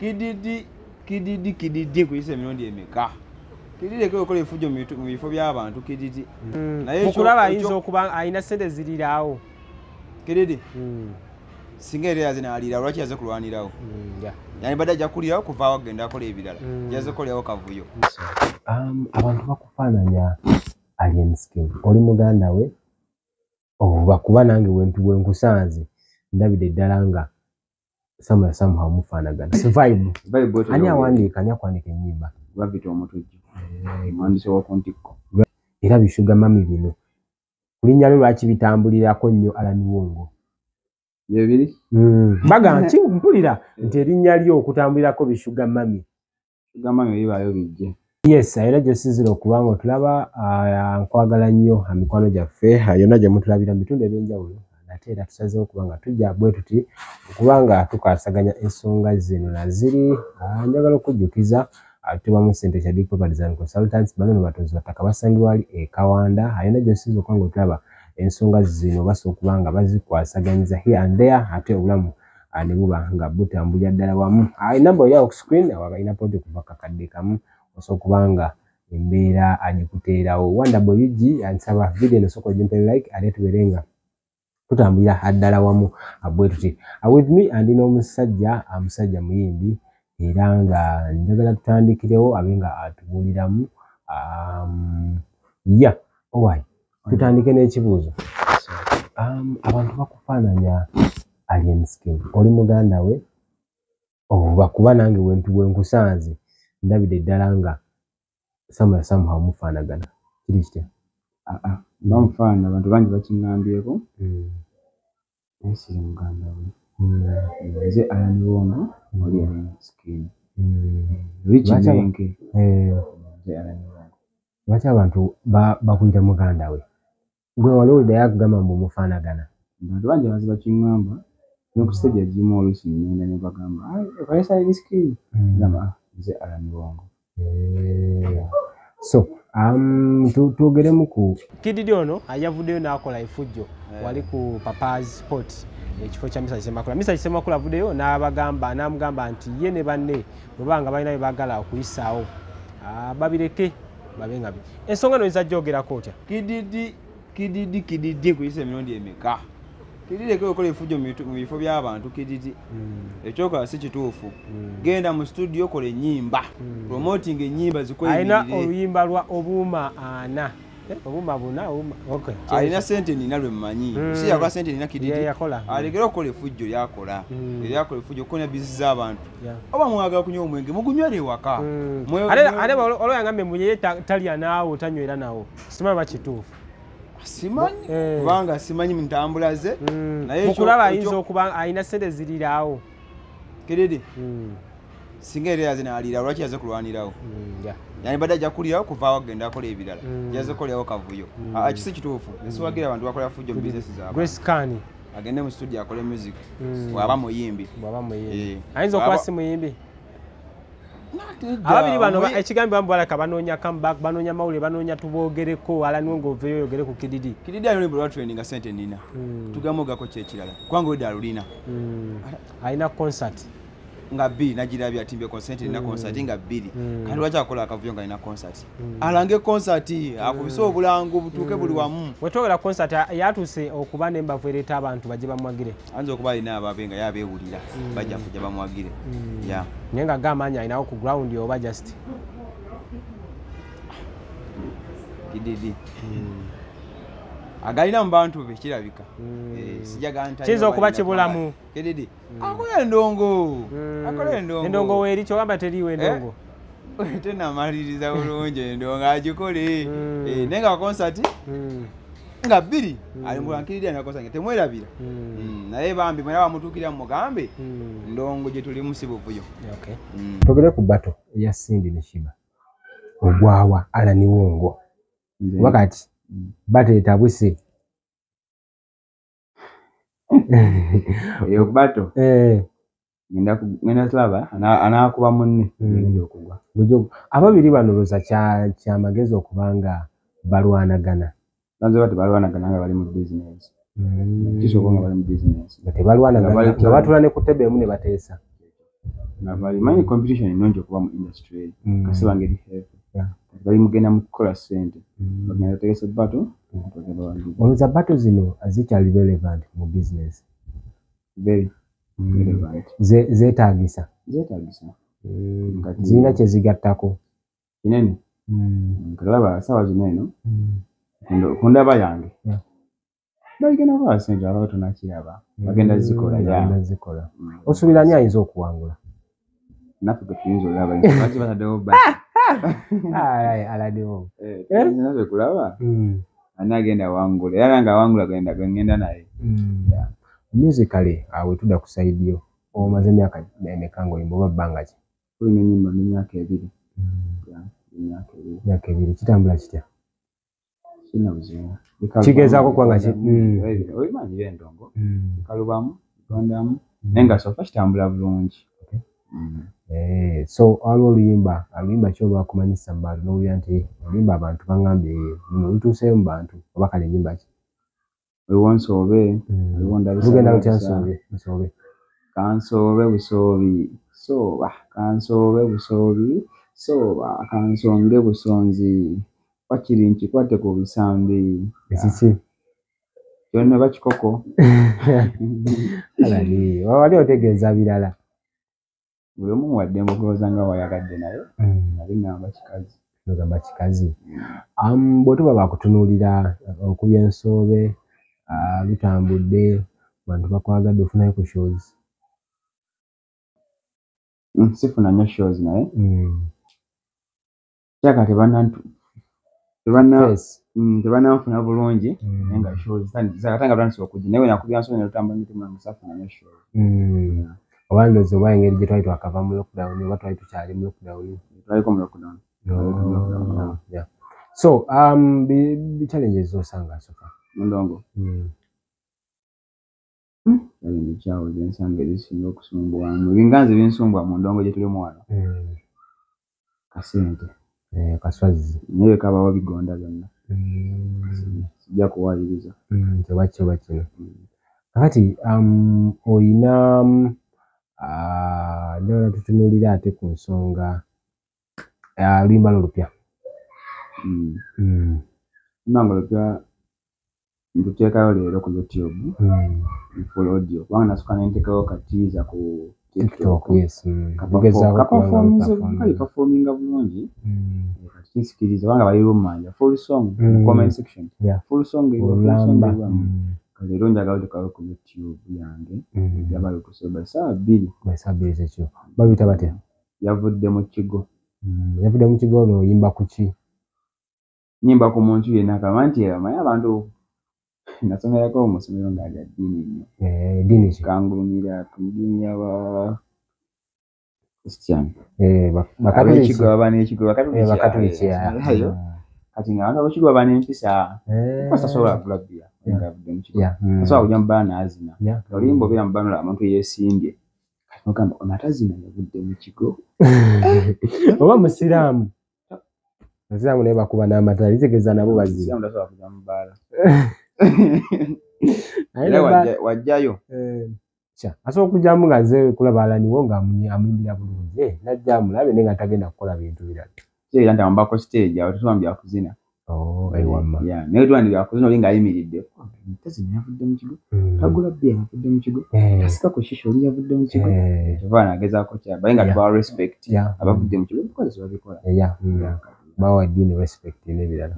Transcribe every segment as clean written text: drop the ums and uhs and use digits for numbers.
kididi kuyise emirundi emeka. Kididi ko okole fujo mu bifo by'abantu kididi. Naye mukulaba ayinza okuba ayina sente zirirawo. Kididi. Singa era yazina alira lwaki yaze kulwanirawo. Yani bada jakulirawo kuva wagenda akola ebirala. Yaze kolyawo kavuyo. Abantu bakufaananya alien skin. Oli muganda we bakuba nange bwe nkusanze ndabide ddala nga somehow mufaanagana. Vibe ani awandiika ennyimba Babita omutujju. Mwandise wa kontiko. Era bishuga mami bino kulinnya lwe lwaki bitambulirako nnyo Alani Wongo. Yebiri? Baga nti mpulira nti erinnya lyo okutambulirako bishuga mami. Bishuga mami bibaayo bijje. Yes, era gyosizira okubanga otulaba nkwagala nnyo mikwano gyaffe yonna gye mutulabira mu bitundu eby'enjawulo ate era tusazeewo okubanga tujja bwe tuti okubanga tukwasaganya ensonga zino naziri njagala okujjukiza tubamu ssente kya Big Properties and Consultants bano batozi battaka basangibwa wali e Kawanda yonna gyosizira okubanga otulaba ensonga zino basobola okubanga bazikwasaganyiza here and there ate obulamu ne buba nga butambulira ddala wamu. Enamba yawo ku screen awalina podi okuva kakadde kamu osobola kubanga embeera agikuteerawo WG ansaba video eno soko jimpe like ate tuberenga tutambulira haddala wamu bwe tuti with me andi n'omusajja muyimbi era nga njagala tutandikirewo abenga atubuuliramu tutandike n'ekibuuzo. Abantu bakufaananya alien skin. Oli muganda we bakuba nange bwe nkusanze ndabide ddala nga somehow mufaanagana. Kiri kitya? Bamufaana abantu bangi bakiŋŋambyeko. Ensiri muganda we. Nze Alani Wongo oli alien skin. Richimenke. Nze Alani Wongo. Lwaki abantu bakuyita muganda we? Gwe wali olidde yakugamba mbu mufaanagana. Abantu bangi bazi bakiŋŋamba n'okusajja gimu oluusi ngenda ne bagamba ekaisa alien skin. Gamba nze Alani Wongo. So tugeremu ku Kididi ono ayavuddeyo n'akola effujjo wali ku Papa's Sport ekifo kya Mr. Kisemakula. Mr. Kisemakula avuddeyo n'amugamba nti ye ne banne bwe banga balina bye baagala okuyisaawo babireke babe nga ensonga no ezajja ogerako otya? Kididi kuyisa emirundi emeka. Kididi ko okole effujjo mu bifo by'abantu kididi. Ekyokola si kituufu. Genda mu studio kola ennyimba. Promoting ennyimba zikweyimirire. Alina oluyimba lwa obuuma 4. Obuuma 4 okay. Alina sente nina lwe mmanyi. Si yakola sente nina kididi. Yakola. Alegera okola effujjo lyakola. Eryakola effujjo kona bizi z'abantu. Oba mwagala kunywa omwenge mugunywere ewaka. Ale olwoyangambe muye talya naawo tanywera nawo. Simanyi bakituufu. Simanyi kubanga simanyi ntambula ze naye mukulaba ayinza okuba ayina sente zirirawo. Kididi singa era yazina alira lwaki yaze kulwanirawo. Yani bada jakulirawo kuva wagenda akola ebirala yaze kolyawo kavuyo. Kisi kituufu esiwagira abantu bakola fujo mu business zaabwe. Grace Kani agende mu studio akole music waba muyimbi. Ayinza okuba si muyimbi. Ababiri bano ekigambo bambalaka banoonya comeback banoonya mawule banoonya tubogereko Alani Wongo oveyo yogere ku Kididi. Kididi alina bwa training nga sente nina. Tugamogako kyekirala. Kwangu eda alulina. Alina concert nga 2 najirabya atimbe concert nina concert nga 2. Kandi lwaki akola akavuyo nga ina concert. Alange concert akubise obulango butuuke buli wamu. Wetogera concert yatuse okuba nembavu ereta abantu baje bamwagire. Anze okuba alina ababenga yabeewulira bajja kujja bamwagire. Nenga gamanya alinawo ku ground yoba just Kididi. Agalina mu bantu be kirabika. Sijaga ntaya. Kizo okuba kibulamu. Kididi. Akola endongo. Akola endongo. Endongo weri kyogamba teriwe endongo. Tena maliriza bulungi endongo agikole. Nenga concert nga 2 ali mulankirira na concert temwerabira. Naye bambi mwera bamutukira mu mugambe ndongo gye tuli musibuvuyo. Okay. Togere ku bato ya Cindy ne Shiba. Ogwawa Alani Wongo. Wakati bateeta bwisi eyo bato ngenda tulaba anaakuba munne ngenda okugwa ababiri bano loza kya magezi okubanga balwanagana. Banze bati balwanagana nga bali mu business. Kisoboka nga bali mu business. Tebalwanagana nga batula ne ku tebe emu ne bateesa. Nabali manyi competition inonjo kuba mu industry kasi bangeri hefu bali mugenda mu kola sente bagenda tegese battle oluza battle zino azikyali relevant mu business very relevant zeetaagisa zirina kye zigattako kinene kalaba sawa zino eno kundaba yange bagenda kuba sente aba tonakiraba bagenda zikola osuubira ani ayinza okuwangula naffe tuyinza olaba lwaki bataddewo aladewo naffe kulaba ani agenda wangula era nga wangula gwengenda naye musically awe tudda ku side yo omaze emyaka emeka ng'oyimba oba bbanga ki tulina ennyimba n'emyaka ebiri emyaka ebiri kitambula kitya kina buzima kigezaako kubanga obimanyi endongo kalubamu tondamu naye nga sofa kitambula bulungi. So waliwo oluyimba ki olwakumanyisa mu bantu n'owulira nti oluyimba abantu baŋŋambye luno lutuuseeyo mu bantu oba kale ennyimba ki waliwo nsoobe lugenda lutya nsoobe kansoobe busoobi sooba kansoobe busoobi sooba kansonge busonzi wakiri nkikwate ku bisambi ekiki kyonna bakikoko alali wali otegeeza birala buli omu waddembe okulowooza nga wayagadde naye nali ngamba kikazi nogamba kikazi bwe tuba bakutunuulira okubya ensoobe lutambudde bantu bakwagadde ofunayo ku shows sifuna nnyo shows naye kyaka tebananfuna bulungi naye nga shows ate nga tandise okujja naye wenakubya nsoobe ne lutambula nituma musafuna nnyo shows oba ndowooza oba engeri gye twali twakava mu lockdown oba twali tukyali mu lockdown twaliko mu lockdown. So challenges zosanga sofa mundongo challenge kyawo zensanga ezisinga okusumbuwamu ebinganzi binsumbwa mu ndongo gye tulimu wano kasente kaswazi naye kabawo bigonda byonna sijja kuwayiriza tewakyoba kino kakati oyina njagala tutunuulira ate ku nsonga luyimba lolupya luyimba lupya ntuteekayo leero ku YouTube full audio kubanga nasooka nentekayo katiiza ku TikTok kapafominga bulungi kati kinsikiriza kubanga bali lumanja full song mu comment section full song leero njagala otekayo ku YouTube yange yabali okuseba essaawa 2 zekyo babiyita batya yavudde mu kigo olwo oyimba ku ki nyimba ku muntu yenna akaba nti amanyi abantu nasomerako mu ssomero nga lya ddiini nnyo ddiini ki kangulumira ku ddiini y'aba Christian bakatoliki baba n'ekigo bakatoliki kati nga abantu ab'ekigo baba n'empisa kwasasobola kugula bbiya nga avudde mu kigo asobola kujja mu bbala n'azina oluyimba obeera mu bbala abantu yeesimbye kati nogamba ono atazina yavudde mu kigo oba musiraamu abasiraamu naye bakuba n'amatala litegeeza nabo bazina tasobola kujja mu bbaala wajjayo asobola okujjamu nga nze kulaba alaniwo nga amuyimbira bulungi najja mulabe naye nga tagenda kukola bintu birala era nti amubako stage awo tetuma byakuzina naye tuba ndi byakuzina oli ng'ayimiridde tazina yavudde mu kigo tagula bbiya yavudde mu kigo tasika ku shisha oli yavudde mu kigo kyova nagezaako kyabaye nga tubawa respect abavudde mu kigo because babikola bawa ddiini respect n'ebirala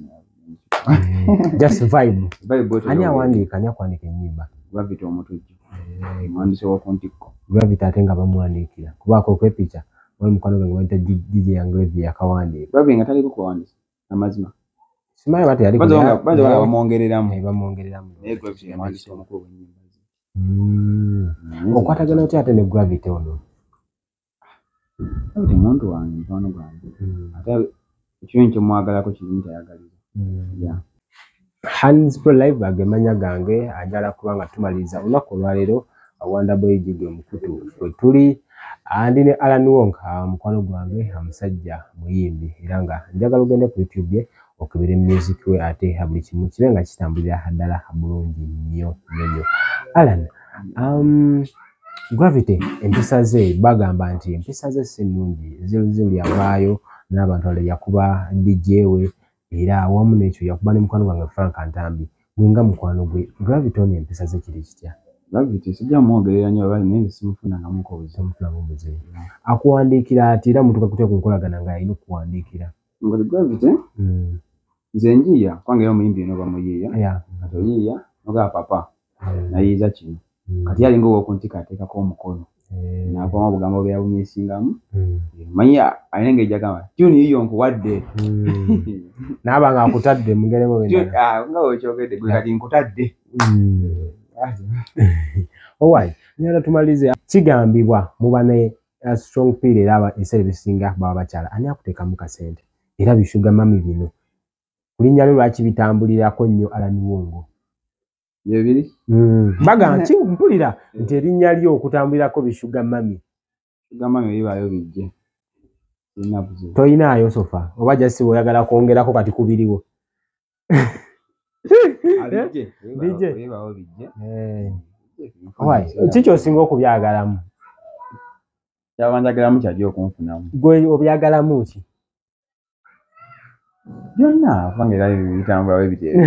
just vibe ani awandiika ennyimba Gravity omutujju mwandisi w'okuntikko Gravity ate nga bamuwandiikira kubaako okwepica wali mukwano gwange bayita DJ Yangrevy yakawandiika Gravity nga taliko kuwandiisa amazima simanyi bati yali bamwongereramu naye Gravity yamwandisi omukulu w'ennyimba okwatagana otya ate ne Gravity ono Gravity muntu wange mukwano gwange ate ekiyo nkimwagalako kiri ntayagaliza Hands Pro Live agemanya gange ajala kubanga tumaliriza olunaku olwaleero Wonderboy Jigwe mukutu we tuli andi ne Alan Wong mukwano gwange omusajja muyimbi era nga njagala ogende ku YouTube ye okubira music we ate buli kimu kibe nga kitambulira ddala bulungi nnyo Alan Gravity empisa ze bagamba nti empisa ze sinungi zili yavaayo n'abantu bale yakuba DJ we era awamu n'ekyo yakuba ne mukwano gwange Frank Antambi gwenga mukwano gwe Gravity ono empisa ze kiri kitya Gravity sijja mwogerera nnyo abali naye simufuna namuko obuzibu akuwandiikira ati era mutuka kutya kunkolagana ng'alina okuwandiikira ngoli Gravity nze njiya kwange yo muyimbi eno bamuyiiya kati oyiiya noga papa nayiiza kino kati yalinga owokuntika ateekako omukono nakwama obugambo byabumisingamu manyi alina engeri agamba tuni yiyo nkuwadde naaba nga akutadde mugeremu nga wekyogedde gwe kati nkutadde owai nyala tumalize kigambibwa muba ne strong pill era ebiseera ebisinga baba bakyala ani akuteekamu kasente era bishuga mami bino kulinnya lwe lwaki bitambulirako nnyo alaniwongo yebiri baga nti mpulira nti erinnya lyo okutambulirako bishuga mami bibaayo bijje toyinaayo sofa oba jasi oyagala kwongerako kati kubiriwo kiki osinga okubyagalamu kyabanjagalamu kyajja okunfunamu gwe obyagalamu ki byonna kubanga era bitambula we biteerezo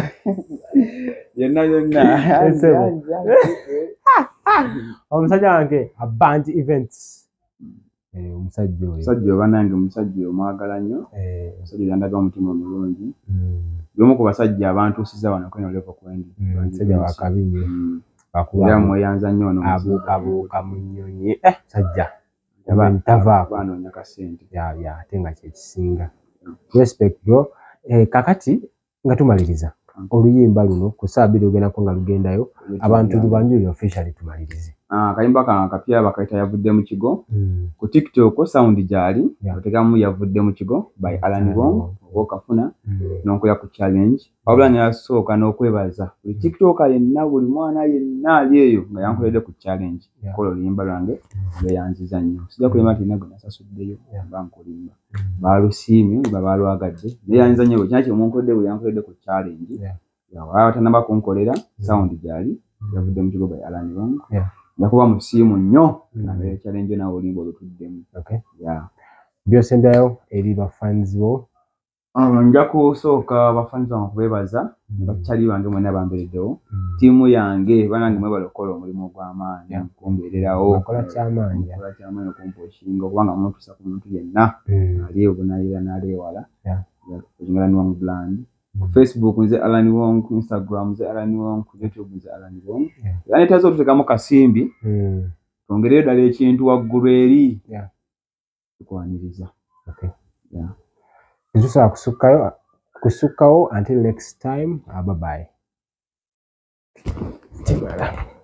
byonna omusajja wange Abantu events omusajja oba nange omusajja omwagala nnyo omusajja yandaga omutima omulungi y'omu ku basajja abantuusiza wano kweno levo kwendi omusajja wakabinye era mweyanza nnyo abuuka mu nnyonyi sajja banoonya kasente ate nga kyekisinga respect bro kakati nga tumaliriza oluyimba luno ku ssaabbiri lugendako nga lugendayo abantu lubanjulire officially tumalirize akayimba kange akapya bakayita yavudde mu kigo ku TikTok sound gyali otegamu yavudde mu kigo by Alan Wong okafuna n'onkola ku challenge wabula neyasooka n'okwebaza buli TikTok yenna buli mwana yenna ali eyo nga yankoledde ku challenge kola oluyimba lwange lweyanziza nnyo sijja kulimba nti nagwe nasasuddeyo bankulimba baalusiimye balwagadde neyanziza nnyo bwe kinaki omunkoledde bwe yankoledde ku challenge watanaba kunkolera sound gyali yavudde mu kigo by Alan Wong yakuba musiimu nnyo nabeera challenge nawe olimba olutuddemu byosendayo eri bafans bo nja kusooka bafans bange okubeebaza bakyali bange mwena bambereddewo ttiimu yange banange mwebala okukola omulimu ogw'amaanyi kumbeererawo kola kyamaanyi okumpa okinga okubanga muntuusa ku muntu yenna ali obunayira n'aleewala Alan Wong brand ku Facebook nze Alan Wong, ku Instagram nze Alan Wong, ku YouTube nze Alan Wong. Yani tazo tutekamu kasimbi. Twongereyo ddala ekintu waggulu eri. Tukwaniriza. Okay. Ntusobola kusukkawo until next time. Bye bye.